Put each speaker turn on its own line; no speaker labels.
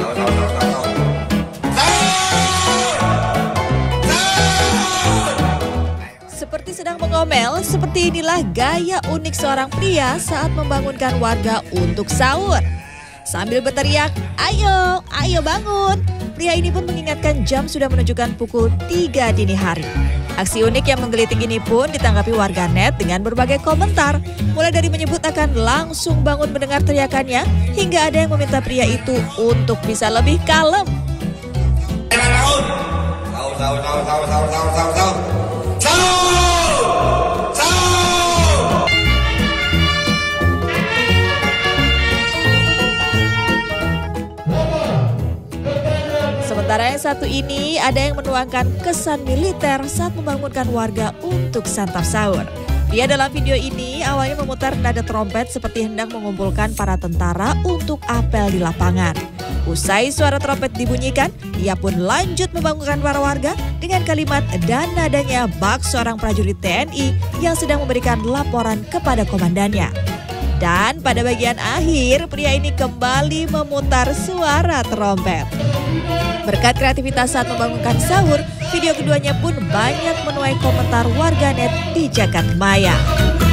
Seperti sedang mengomel, seperti inilah gaya unik seorang pria saat membangunkan warga untuk sahur. Sambil berteriak, "Ayo, ayo bangun!" Pria ini pun mengingatkan jam sudah menunjukkan pukul 3 dini hari. Aksi unik yang menggelitik ini pun ditanggapi warganet dengan berbagai komentar. Mulai dari menyebut akan langsung bangun mendengar teriakannya, hingga ada yang meminta pria itu untuk bisa lebih kalem. Sementara yang satu ini ada yang menuangkan kesan militer saat membangunkan warga untuk santap sahur. Dia dalam video ini awalnya memutar nada trompet seperti hendak mengumpulkan para tentara untuk apel di lapangan. Usai suara trompet dibunyikan, ia pun lanjut membangunkan para warga dengan kalimat dan nadanya bak seorang prajurit TNI yang sedang memberikan laporan kepada komandannya. Dan pada bagian akhir, pria ini kembali memutar suara trompet. Berkat kreativitas saat membangunkan sahur, video keduanya pun banyak menuai komentar warganet di jagat maya.